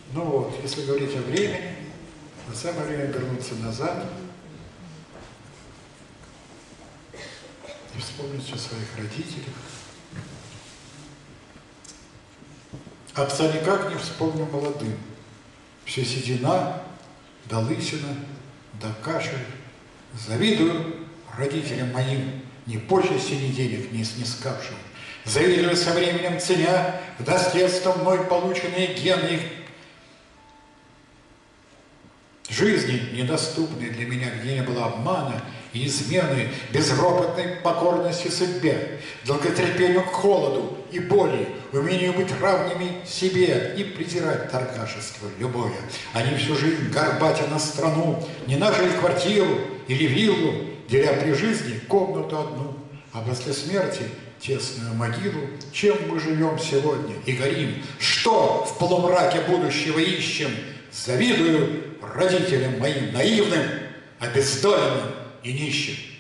Ну вот, если говорить о времени, то самое время вернуться назад и вспомнить о своих родителях. Отца никак не вспомню молодым. Все седина, да лысина, да кашель. Завидую родителям моим, ни почести, ни денег не снискавшим. Завидую со временем, ценя в наследство мной полученные гены их жизни, недоступной для меня, где не было обмана и измены, безропотной покорности судьбе, долготерпению к холоду и боли, умению быть равными себе и презирать торгашество любое. Они всю жизнь, горбатя на страну, не нажили квартиру или виллу, деля при жизни комнату одну, а после смерти тесную могилу. Чем мы живем сегодня и горим? Что в полумраке будущего ищем? Завидую родителям моим наивным, обездоленным и нищим.